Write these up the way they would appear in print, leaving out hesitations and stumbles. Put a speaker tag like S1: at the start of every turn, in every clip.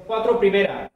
S1: 4 primera.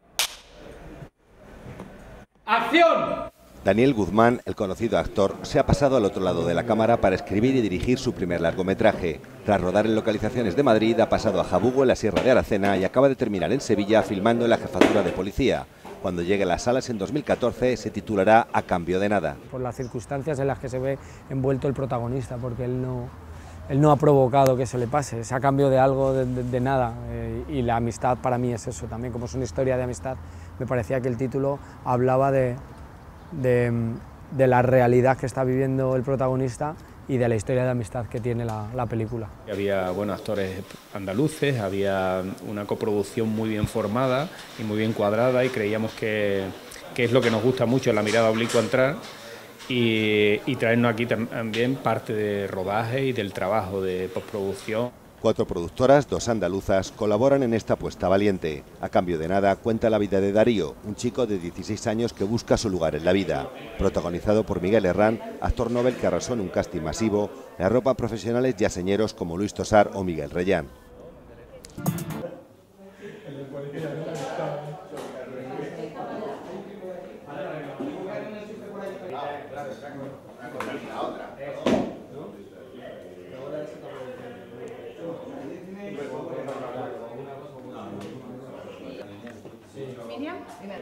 S1: ¡Acción!
S2: Daniel Guzmán, el conocido actor, se ha pasado al otro lado de la cámara para escribir y dirigir su primer largometraje. Tras rodar en localizaciones de Madrid, ha pasado a Jabugo, en la Sierra de Aracena, y acaba de terminar en Sevilla filmando en la Jefatura de Policía. Cuando llegue a las salas en 2014 se titulará A cambio de nada.
S3: Por las circunstancias en las que se ve envuelto el protagonista, porque él no ha provocado que eso le pase, es a cambio de algo de nada, y la amistad para mí es eso también, como es una historia de amistad, me parecía que el título hablaba de la realidad que está viviendo el protagonista y de la historia de amistad que tiene la película.
S4: Había actores andaluces, había una coproducción muy bien formada y muy bien cuadrada, y creíamos que es lo que nos gusta mucho, la mirada oblicua entrar y traernos aquí también parte de rodaje y del trabajo de postproducción.
S2: 4 productoras, 2 andaluzas, colaboran en esta apuesta valiente. A cambio de nada cuenta la vida de Darío, un chico de 16 años que busca su lugar en la vida. Protagonizado por Miguel Herrán, actor novel que arrasó en un casting masivo, le arropan profesionales ya señeros como Luis Tosar o Miguel Reyán.
S5: Miriam,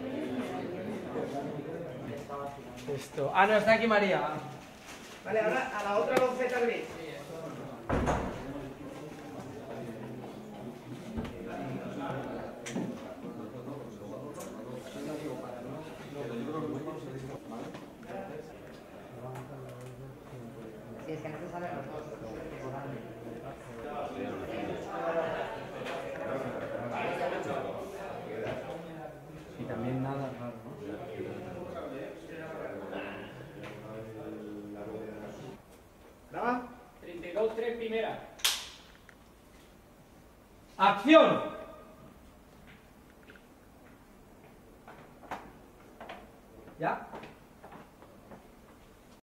S1: Esto. Ah, no, está aquí María.
S5: vale, ahora a la otra lonceta gris. Sí, es que no se saben los dos.
S3: Y también nada raro, ¿no?
S1: ¿Graba? 32, 3 primera. ¡Acción! ¿Ya?